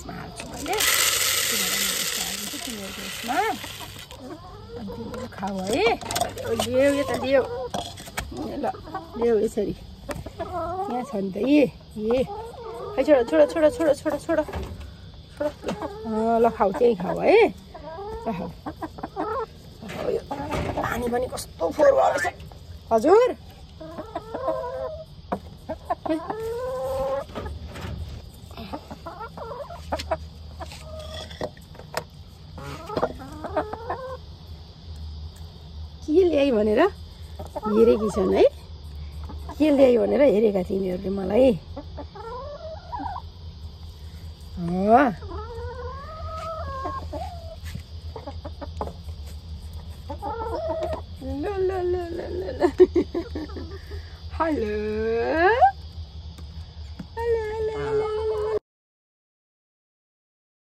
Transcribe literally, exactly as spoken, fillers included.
हाल्छु मैले तिमीहरूको यसमा अनि तिमीले खाऊ है लियो यता लियो ल लियो यसरी यहाँ छ नि त यी ए खै छोडा छोडा छोडा छोडा छोडा छोडा छोडा ल खाऊ त्यही खाऊ है ल खाऊ यो पानी पनि कस्तो फोहोर भयो रहेछ हजुर के ल्याइ भनेर हेरेकी छन् है के ल्याइ भनेर हेरेका तिनीहरूले मलाई ल ल ल ल ल हेलो